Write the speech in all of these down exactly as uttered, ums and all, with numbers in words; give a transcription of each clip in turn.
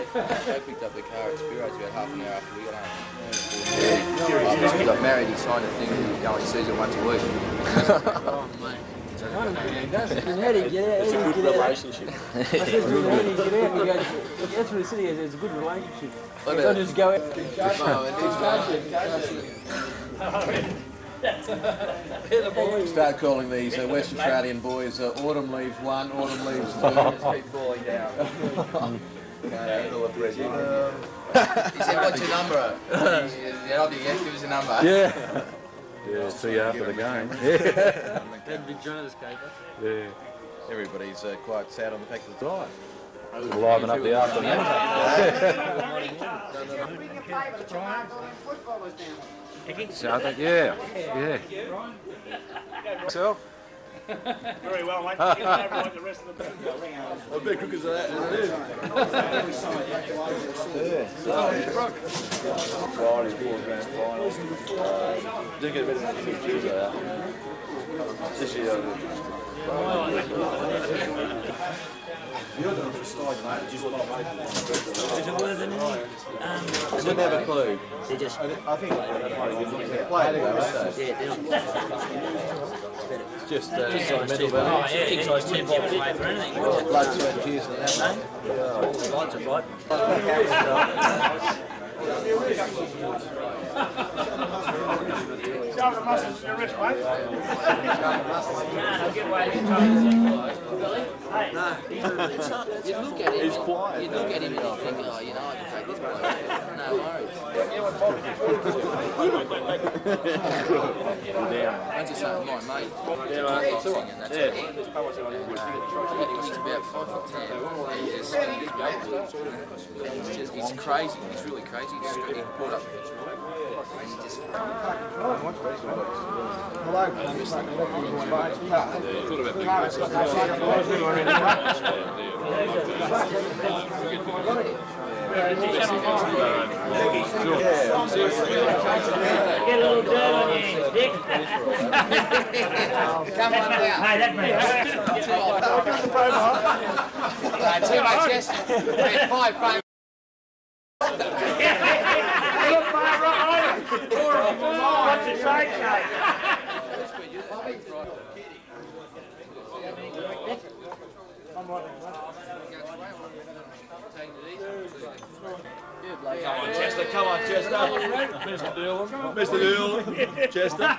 They picked up the car at Spiro's about half an hour after we got home. Yeah. Because he got married, he signed a thing and he only sees it once a week. Oh, mate. It's a good relationship. That's what the city is, it's a good relationship. Don't just go out. Start calling these uh, West Australian boys uh, autumn leaves one, autumn leaves two. Just keep falling down. uh, he said, what's your number? Yeah, I think yes, give us a number. Yeah. Yeah, see you after the game. Yeah. Big John of this caper. Yeah. Everybody's uh, quite sad on the fact that it's live. Liven up the afternoon. So I think, yeah, yeah. So. Very well, mate. You don't have like the rest of the people. A bit quicker than that, isn't it? Friday, four grand final. Didn't get a bit of two years out. This year, you're doing for stage, mate. Just Is it worth anything? Um, I didn't have a clue. They just. I think they're playing Yeah, they're It's just uh, King size sentimental two. value. Oh, yeah, king size two bob away for anything. Blood, sweat and tears and that. No? Lights are bright. Show the muscles to your wrist, mate. I'll get away with Billy. Hey. No, you look at him, He's quiet. you look at him and you think, oh, you know, I can take this bloke. No worries. That's just like my mate. Yeah, mate. Boxing and that's Yeah. it. Uh, he's about five foot ten. And he's just, he's just, he's crazy. He's really crazy. He's just, he pulled up. And he just. Get a little dirt on you, Dick. Come on down. Hey, that man. Too much yes. Five frame. What's it say, Kate? Come on, Chester, come on, Chester. Mister Deal. Mister Deal. Chester.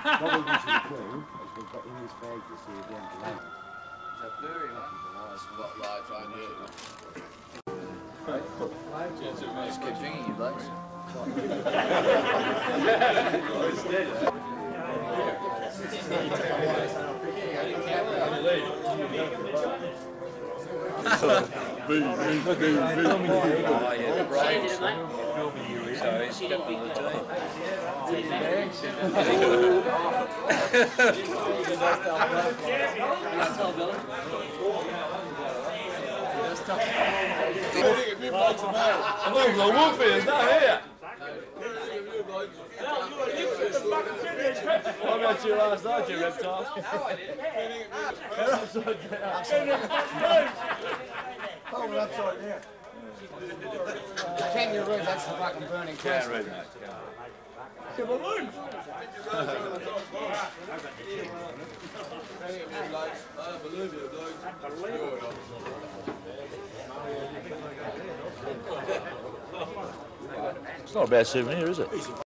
Just keep drinking, you blokes. I'm not even a wolf here, it's not here. What about you last night, you reptile? They're upside down. Hold it upside down. Kangaroo, that's the fucking burning question. It's a balloon. It's not a bad souvenir, is it?